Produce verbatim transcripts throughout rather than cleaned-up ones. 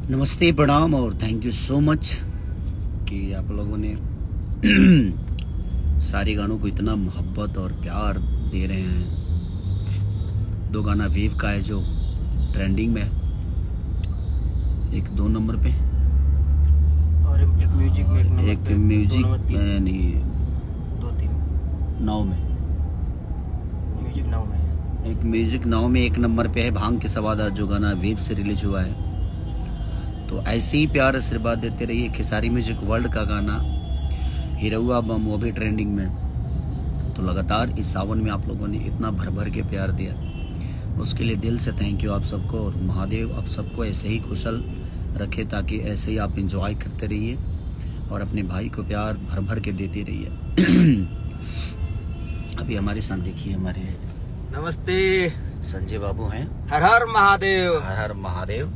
नमस्ते, प्रणाम और थैंक यू सो मच कि आप लोगों ने सारे गानों को इतना मोहब्बत और प्यार दे रहे हैं। दो गाना वेव का है जो ट्रेंडिंग में है, एक दो नंबर पे और एक म्यूजिक में एक नंबर एक पे, म्यूजिक में नहीं दो तीन नौ में म्यूजिक नौ में है। एक म्यूजिक नौ में एक नंबर पे है भांग के सवादा, जो गाना वेव से रिलीज हुआ है। तो ऐसे ही प्यार आशीर्वाद देते रहिए। खेसारी म्यूजिक वर्ल्ड का गाना हिरौआ बम वो भी ट्रेंडिंग में। तो लगातार इस सावन में आप लोगों ने इतना भर भर के प्यार दिया, उसके लिए दिल से थैंक यू आप सबको। और महादेव आप सबको ऐसे ही कुशल रखे, ताकि ऐसे ही आप एंजॉय करते रहिए और अपने भाई को प्यार भर भर के देते रहिए। अभी हमारे साथ देखिए, हमारे नमस्ते संजय बाबू हैं। हर हर महादेव। हर हर महादेव।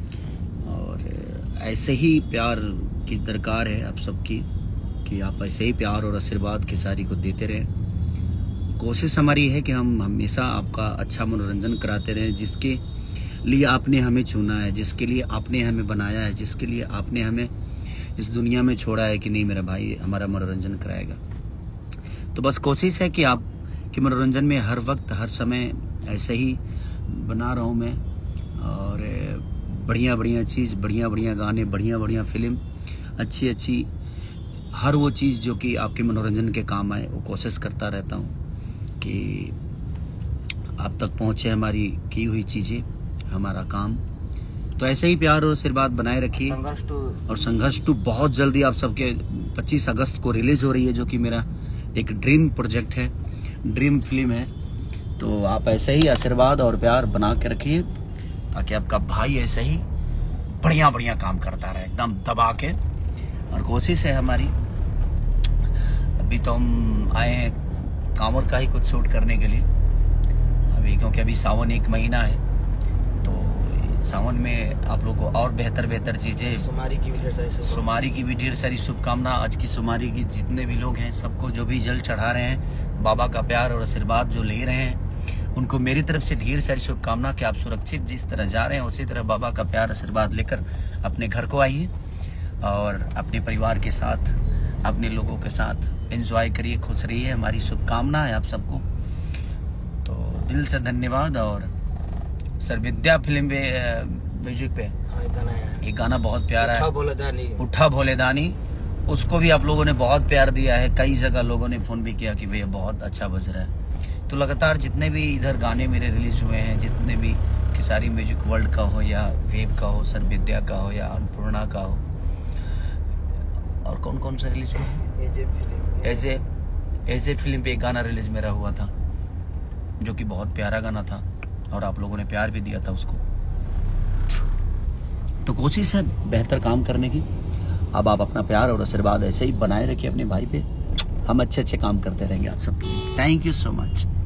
और ऐसे ही प्यार की दरकार है आप सबकी, कि आप ऐसे ही प्यार और आशीर्वाद खेसारी को देते रहें। कोशिश हमारी है कि हम हमेशा आपका अच्छा मनोरंजन कराते रहें, जिसके लिए आपने हमें चुना है, जिसके लिए आपने हमें बनाया है, जिसके लिए आपने हमें इस दुनिया में छोड़ा है कि नहीं मेरा भाई हमारा मनोरंजन कराएगा। तो बस कोशिश है कि आप कि मनोरंजन में हर वक्त हर समय ऐसे ही बना रहा हूँ मैं, और बढ़िया बढ़िया चीज़, बढ़िया बढ़िया गाने, बढ़िया बढ़िया फिल्म, अच्छी अच्छी हर वो चीज़ जो कि आपके मनोरंजन के काम आए, वो कोशिश करता रहता हूँ कि आप तक पहुँचे हमारी की हुई चीज़ें, हमारा काम। तो ऐसे ही प्यार और आशीर्वाद बनाए रखिए। संघर्ष टू और संघर्ष टू बहुत जल्दी आप सबके पच्चीस अगस्त को रिलीज हो रही है, जो कि मेरा एक ड्रीम प्रोजेक्ट है, ड्रीम फिल्म है। तो आप ऐसे ही आशीर्वाद और प्यार बना के रखिए, ताकि आपका भाई ऐसे ही बढ़िया बढ़िया काम करता रहे एकदम दबा के। और कोशिश है हमारी, अभी तो हम आए हैं कांवर का ही कुछ शूट करने के लिए अभी, क्योंकि अभी सावन एक महीना है। तो सावन में आप लोग को और बेहतर बेहतर चीज़ें, सुमारी की भी ढेर सारी सुमारी की भी ढेर सारी शुभकामना। आज की सुमारी की जितने भी लोग हैं, सबको जो भी जल चढ़ा रहे हैं, बाबा का प्यार और आशीर्वाद जो ले रहे हैं, उनको मेरी तरफ से ढेर सारी शुभकामना कि आप सुरक्षित जिस तरह जा रहे हैं उसी तरह बाबा का प्यार आशीर्वाद लेकर अपने घर को आइए और अपने परिवार के साथ, अपने लोगों के साथ एंजॉय करिए, खुश रहिए। हमारी शुभकामना है आप सबको। तो दिल से धन्यवाद। और सर विद्या फिल्म पे म्यूजिक पे हाँ, एक गाना है, एक गाना बहुत प्यारा उठा है, भोले दानी। उठा भोले दानी। उसको भी आप लोगों ने बहुत प्यार दिया है, कई जगह लोगों ने फोन भी किया कि भैया बहुत अच्छा बज रहा है। तो लगातार जितने भी इधर गाने मेरे रिलीज हुए हैं, जितने भी खेसारी म्यूजिक वर्ल्ड का हो या वेव का हो, सर विद्या का हो या अन्नपूर्णा का हो, और कौन कौन सा रिलीज हुआ, एजे एजे फिल्म पे एक गाना रिलीज मेरा हुआ था, जो कि बहुत प्यारा गाना था और आप लोगों ने प्यार भी दिया था उसको। तो कोशिश है बेहतर काम करने की। अब आप अपना प्यार और आशीर्वाद ऐसे ही बनाए रखिए अपने भाई पे। हम अच्छे अच्छे काम करते रहेंगे आप सबके लिए। Thank you so much.